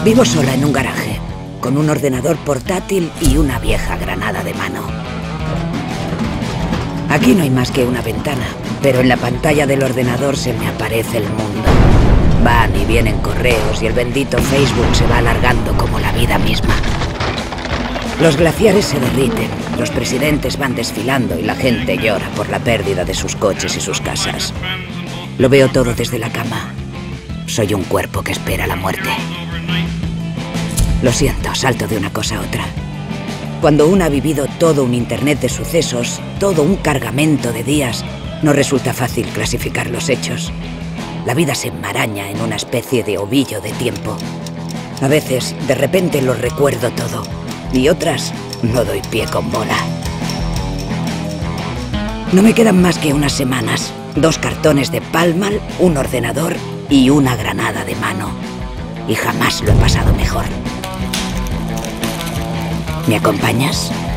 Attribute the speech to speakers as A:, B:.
A: Vivo sola en un garaje, con un ordenador portátil y una vieja granada de mano. Aquí no hay más que una ventana, pero en la pantalla del ordenador se me aparece el mundo. Van y vienen correos y el bendito Facebook se va alargando como la vida misma. Los glaciares se derriten, los presidentes van desfilando y la gente llora por la pérdida de sus coches y sus casas. Lo veo todo desde la cama. Soy un cuerpo que espera la muerte. Lo siento, salto de una cosa a otra. Cuando uno ha vivido todo un internet de sucesos, todo un cargamento de días, no resulta fácil clasificar los hechos. La vida se enmaraña en una especie de ovillo de tiempo. A veces, de repente, lo recuerdo todo, y otras, no doy pie con bola. No me quedan más que unas semanas, 2 cartones de Palmal, un ordenador y una granada de mano. Y jamás lo he pasado mejor. ¿Me acompañas?